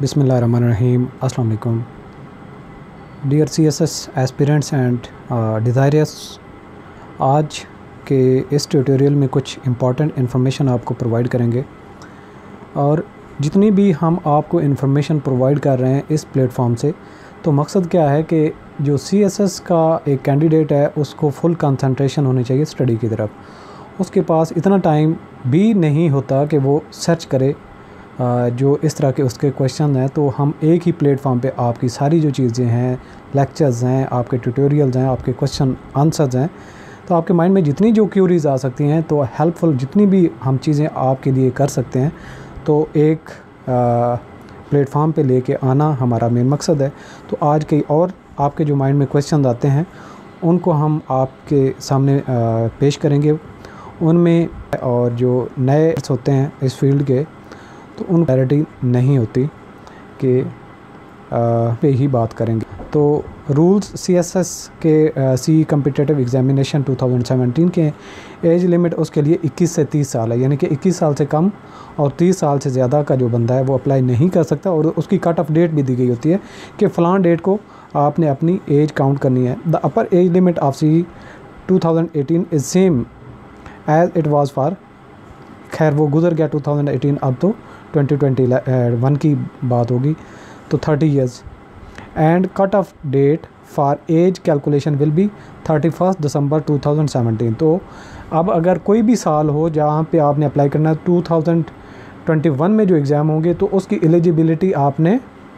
बिस्मिल्लाहिर्रहमानिर्रहीम। अस्सलाम वालेकुम dear CSS aspirants and desires. आज के इस ट्यूटोरियल में कुछ इम्पॉर्टेंट इन्फॉर्मेशन आपको प्रोवाइड करेंगे और जितनी भी हम आपको इन्फॉर्मेशन प्रोवाइड कर रहे हैं इस प्लेटफॉर्म से, तो मकसद क्या है कि जो CSS का एक कैंडिडेट है उसको फुल कंसंट्रेशन होनी चाहिए स्टडी की तरफ। उसके पास इतना टाइम भी नहीं होता कि वो सर्च करे जो इस तरह के उसके क्वेश्चन हैं। तो हम एक ही प्लेटफॉर्म पे आपकी सारी जो चीज़ें हैं, लेक्चर्स हैं, आपके ट्यूटोरियल्स हैं, आपके क्वेश्चन आंसर्स हैं, तो आपके माइंड में जितनी जो क्यूरीज आ सकती हैं, तो हेल्पफुल जितनी भी हम चीज़ें आपके लिए कर सकते हैं, तो एक प्लेटफॉर्म पे लेके आना हमारा मेन मकसद है। तो आज कई और आपके जो माइंड में क्वेश्चन आते हैं उनको हम आपके सामने पेश करेंगे। उनमें और जो नए होते हैं इस फील्ड के, तो उन क्लैरिटी नहीं होती कि पे ही बात करेंगे। तो रूल्स CSS के सी कम्पिटिटिव एग्जामिनेशन 2017 के एज लिमिट उसके लिए 21 से 30 साल है, यानी कि 21 साल से कम और 30 साल से ज़्यादा का जो बंदा है वो अप्लाई नहीं कर सकता। और उसकी कट ऑफ डेट भी दी गई होती है कि फ़लाँ डेट को आपने अपनी एज काउंट करनी है। The upper age limit of C 2018 is same as it was for, खैर वो गुजर गया 2018, अब तो 2021 की बात होगी, तो 30 years. And cut off date for age calculation will be 31 December 2017। तो अब अगर कोई भी साल हो जहाँ पे आपने अप्लाई करना है, 2021 में जो एग्ज़ाम होंगे तो उसकी एलिजिबिलिटी आपने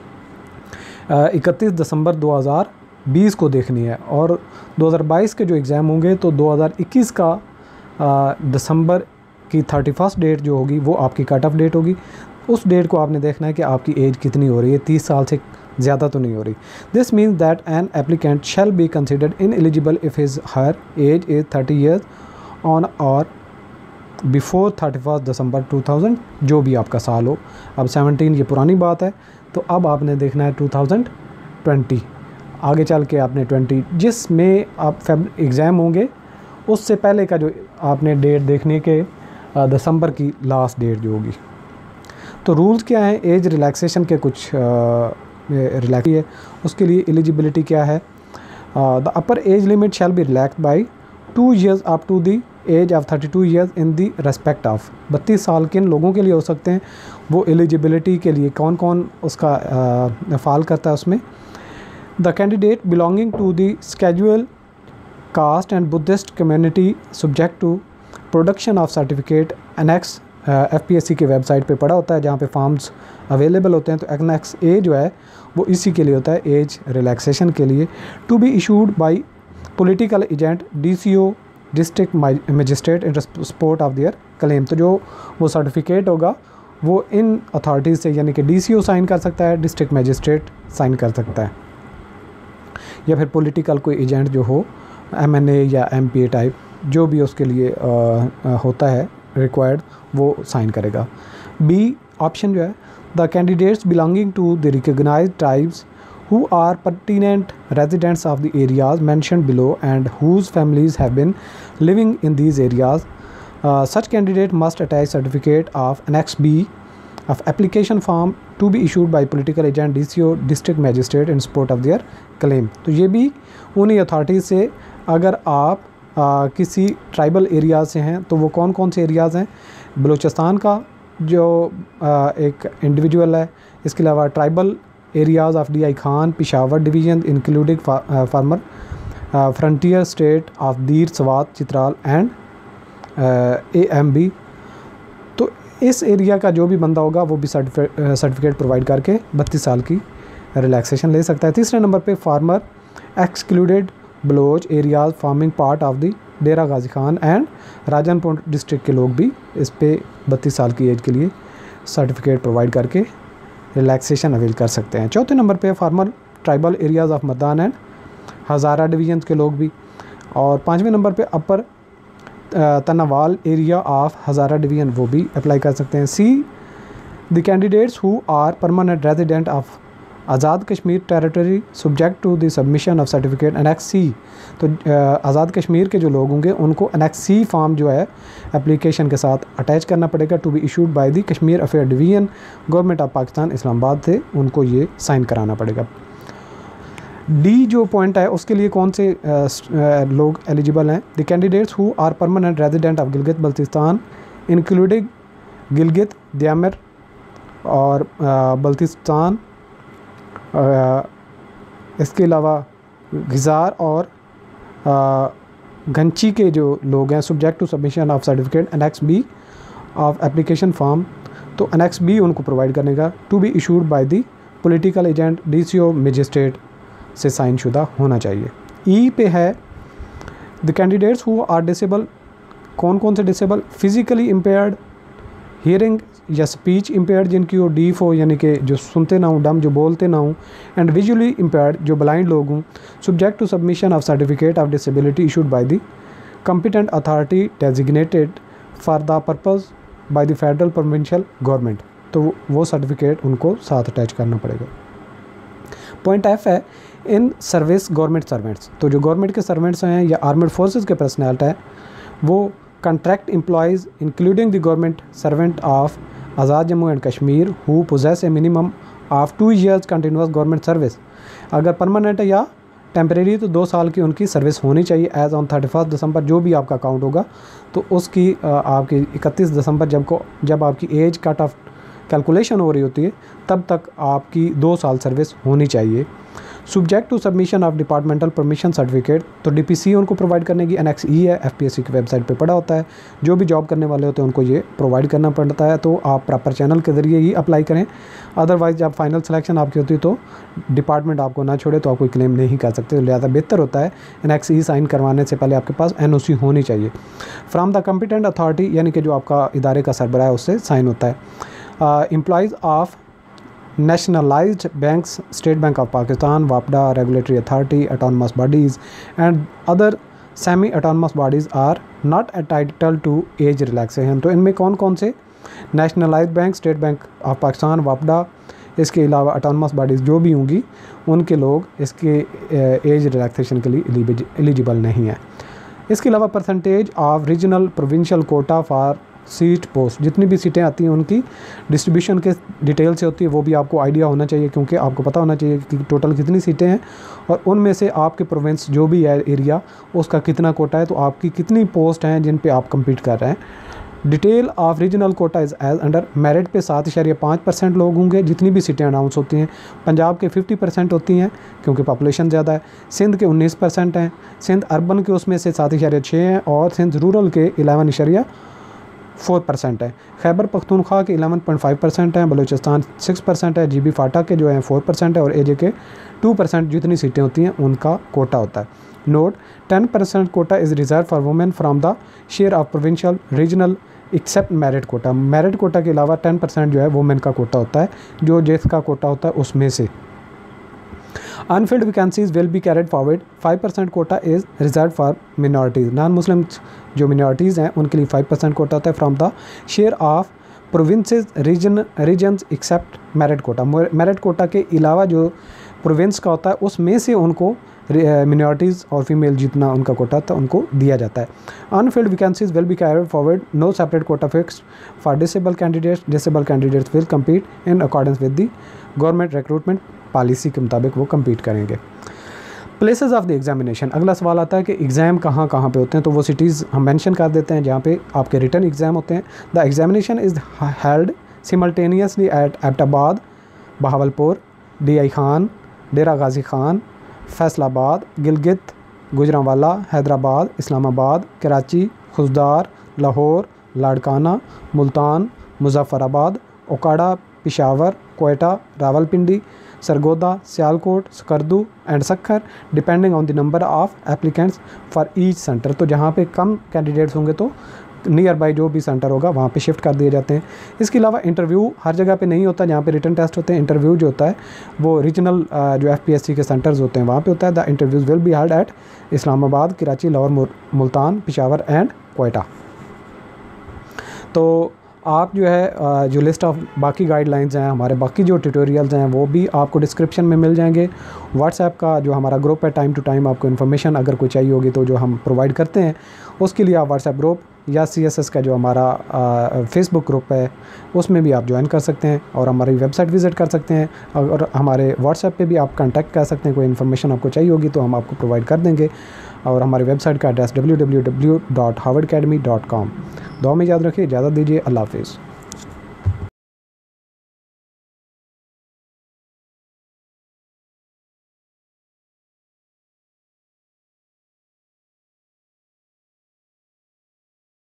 31 दिसंबर 2020 को देखनी है। और 2022 के जो एग्ज़ाम होंगे तो 2021 का दिसंबर की 31 डेट जो होगी वो आपकी कट ऑफ डेट होगी। उस डेट को आपने देखना है कि आपकी एज कितनी हो रही है, 30 साल से ज़्यादा तो नहीं हो रही। This means that an applicant shall be considered ineligible if his her age is 30 years on or before 31 December 2000, जो भी आपका साल हो। अब 17 ये पुरानी बात है, तो अब आपने देखना है 2020, आगे चल के आपने 20 जिसमें आप एग्ज़ाम होंगे उससे पहले का जो आपने डेट देखने के दिसंबर की लास्ट डेट जो होगी। तो रूल्स क्या है, एज रिलैक्सेशन के कुछ रिलैक्स है, उसके लिए एलिजिबिलिटी क्या है। The upper age limit shall be relax by 2 years up to the age of 32 years in the respect of. 32 साल किन लोगों के लिए हो सकते हैं, वो एलिजिबिलिटी के लिए कौन कौन उसका फाल करता है उसमें। The candidate belonging to the schedule caste and Buddhist community subject to production of certificate annex FPSC के वेबसाइट पे पड़ा होता है जहाँ पे फॉर्म्स अवेलेबल होते हैं। तो एनेक्स ए जो है वो इसी के लिए होता है, एज रिलैक्सेशन के लिए। To be issued by political agent DCO district magistrate in support of their claim. तो जो वो सर्टिफिकेट होगा वो इन अथॉरिटीज़ से, यानी कि DCO साइन कर सकता है, डिस्ट्रिक्ट मजिस्ट्रेट साइन कर सकता है, या फिर पॉलिटिकल कोई एजेंट जो हो, MNA या MPA टाइप, जो भी उसके लिए होता है रिक्वायर्ड, वो साइन करेगा। बी ऑप्शन जो है, the candidates belonging to the recognised tribes who are pertinent residents of the areas mentioned below and whose families have been living in these areas, such candidate must attach certificate of annex B of application form to be issued by political agent DCO district magistrate in support of their claim। तो ये भी उन्हीं authorities से, अगर आप किसी tribal areas से हैं, तो वो कौन कौन से एरियाज़ हैं, बलूचिस्तान का जो एक इंडिविजुअल है, इसके अलावा tribal areas of DI Khan, Peshawar division including former frontier state of Dir Swat Chitral and AMB। तो इस एरिया का जो भी बंदा होगा वो भी सर्टिफिकेट प्रोवाइड करके 32 साल की रिलैक्सेशन ले सकता है। तीसरे नंबर पे former excluded Baloch areas forming part of the Dera Ghazi Khan and Rajanpur district के लोग भी इस पे 32 साल की एज के लिए सर्टिफिकेट प्रोवाइड करके रिलैक्सेशन अवेल कर सकते हैं। चौथे नंबर पे former tribal areas of Mardan and Hazara division के लोग भी। और पाँचवें नंबर पे upper Tanawal area of Hazara division, वो भी अप्लाई कर सकते हैं। C the candidates who are permanent resident of Azad Kashmir territory subject to the submission of certificate annex C. तो आज़ाद कश्मीर के जो लोग होंगे उनको अनेक्स सी फॉर्म जो है एप्लीकेशन के साथ अटैच करना पड़ेगा, to be issued by the Kashmir affair division government of Pakistan Islamabad से उनको ये साइन कराना पड़ेगा। डी जो पॉइंट है उसके लिए कौन से लोग एलिजिबल हैं? The candidates who are permanent resident of Gilgit Baltistan including Gilgit, Diamer और बल्तिस्तान, इसके अलावा गिजार और गंची के जो लोग हैं, subject to submission of certificate annex B of application form. तो अनेक्स बी उनको प्रोवाइड करेगा, to be issued by the political agent DCO magistrate से साइन शुदा होना चाहिए। ई पे है the candidates who are disable, कौन कौन से डिसेबल? फिज़िकली इम्पेयर्ड, हियरिंग या स्पीच इम्पेयर्ड जिनकी वो डीफ हो यानी कि जो सुनते ना हूँ, डम जो बोलते ना हूँ, एंड विजुअली इम्पेयर्ड जो ब्लाइंड लोग हों, subject to submission of certificate of disability issued by the competent authority designated for the purpose by the federal provincial government. तो वो सर्टिफिकेट उनको साथ अटैच करना पड़ेगा। पॉइंट F है इन सर्विस गवर्नमेंट सर्वेंट्स। तो जो गवर्नमेंट के सर्वेंट्स हैं या आर्मड फोर्सेस के पर्सनैलिटी हैं वो contract employees including the government servant of Azad Jammu and Kashmir who possess a minimum of 2 years continuous government service। अगर परमानेंट है या टेम्परेरी तो 2 साल की उनकी सर्विस होनी चाहिए। एज ऑन 31 दिसंबर जो भी आपका अकाउंट होगा तो उसकी आपकी 31 दिसंबर जब आपकी एज कट ऑफ कैलकुलेशन हो रही होती है तब तक आपकी 2 साल सर्विस होनी चाहिए। Subject to submission of departmental permission certificate, तो DPC उनको प्रोवाइड करने की अनेक्स ई है, FPSC की वेबसाइट पे पड़ा होता है। जो भी जॉब करने वाले होते हैं उनको ये प्रोवाइड करना पड़ता है, तो आप प्रॉपर चैनल के ज़रिए ही अप्लाई करें। अदरवाइज़ जब फाइनल सिलेक्शन आपकी होती है तो डिपार्टमेंट आपको ना छोड़े तो आप कोई क्लेम नहीं कर सकते। लिहाजा बेहतर होता है अनेक्स ई साइन करवाने से पहले आपके पास NOC होनी चाहिए फ्राम द कम्पिटेंट अथॉरिटी, यानी कि जो आपका इदारे का सरबराह है उससे साइन होता है। Employees of nationalized banks, State Bank of Pakistan, WAPDA, regulatory authority, autonomous bodies and other semi-autonomous bodies are not entitled to age relaxation। तो इनमें कौन कौन से? Nationalized bank, state bank of Pakistan, वापडा, इसके अलावा ऑटोनमस बॉडीज़ जो भी होंगी उनके लोग इसके एज रिलैक्सेशन के लिए एलिजिबल नहीं है। इसके अलावा percentage of regional provincial quota for seat post, जितनी भी सीटें आती हैं उनकी डिस्ट्रीब्यूशन के डिटेल से होती है, वो भी आपको आइडिया होना चाहिए, क्योंकि आपको पता होना चाहिए कि टोटल कितनी सीटें हैं और उनमें से आपके प्रोविंस जो भी है एरिया उसका कितना कोटा है, तो आपकी कितनी पोस्ट हैं जिन पे आप compete कर रहे हैं। Detail of regional quota is as under. Merit पे 7.5% लोग होंगे जितनी भी सीटें अनाउंस होती हैं। पंजाब के 50% होती हैं क्योंकि पॉपुलेशन ज़्यादा है। सिंध के 19% हैं, सिंध अर्बन के उसमें से 7.6 हैं और सिंध रूरल के 11.4% है। खैबर पख्तूनख्वा के 11.5% हैं, बलूचिस्तान 6% है, GB फाटा के जो हैं 4% है और AJ के 2% जितनी सीटें होती हैं उनका कोटा होता है। Note 10% quota is reserve for women from the share of provincial regional except merit quota. Merit quota के अलावा 10% जो है वुमेन का कोटा होता है, जो जिसका कोटा होता है उसमें से। Unfilled vacancies will be carried forward. 5% quota is reserve for minorities. Non Muslim जो मिनॉरिटीज़ हैं उनके लिए 5% कोटा होता है from the share of provinces regions except merit quota. Merit quota के अलावा जो प्रोविंस का होता है उसमें से उनको मिनॉरिटीज़ और फीमेल जितना उनका कोटा होता है उनको दिया जाता है। Unfilled vacancies will be carried forward. No separate quota fixed for disable candidates. Disable candidates will compete in accordance with the government recruitment policy के मुताबिक वो कम्पीट करेंगे। प्लेसेस ऑफ द एग्जामिनेशन, अगला सवाल आता है कि एग्ज़ाम कहाँ कहाँ पे होते हैं, तो वो सिटीज़ हम मेंशन कर देते हैं जहाँ पे आपके रिटर्न एग्ज़ाम होते हैं। The examination is held simultaneously at Abbottabad, Bahawalpur, DI Khan, Dera Ghazi Khan, Faisalabad, Gilgit, Gujranwala, Hyderabad, Islamabad, Karachi, Khuzdar, Lahore, Larkana, Multan, Muzaffarabad, Okara, Peshawar, Quetta, Rawalpindi, Sargodha, Sialkot, Skardu and Sukkur, depending on the number of applicants for each centre. तो जहाँ पे कम कैंडिडेट्स होंगे तो नियर बाई जो भी सेंटर होगा वहाँ पे शिफ्ट कर दिए जाते हैं। इसके अलावा इंटरव्यू हर जगह पे नहीं होता, जहाँ पे रिटन टेस्ट होते हैं इंटरव्यू जो होता है वो रीजनल जो FPSC के सेंटर्स होते हैं वहाँ पे होता है। The interviews will be held at Islamabad, Karachi, Lahore, Multan, Peshawar and Quetta. तो आप जो है जो लिस्ट ऑफ बाकी गाइडलाइंस हैं, हमारे बाकी जो ट्यूटोरियल्स हैं, वो भी आपको डिस्क्रिप्शन में मिल जाएंगे। व्हाट्सएप का जो हमारा ग्रुप है, टाइम टू टाइम आपको इन्फॉर्मेशन अगर कोई चाहिए होगी तो जो हम प्रोवाइड करते हैं, उसके लिए आप व्हाट्सएप ग्रुप या CSS का जो हमारा फेसबुक ग्रुप है उसमें भी आप ज्वाइन कर सकते हैं और हमारी वेबसाइट विज़िट कर सकते हैं। और हमारे व्हाट्सएप पे भी आप कांटेक्ट कर सकते हैं, कोई इन्फॉर्मेशन आपको चाहिए होगी तो हम आपको प्रोवाइड कर देंगे। और हमारी वेबसाइट का एड्रेस www.harvardacademy.com। दुआ में याद रखिए, इजाज़त दीजिए, अल्लाह हाफ़िज़।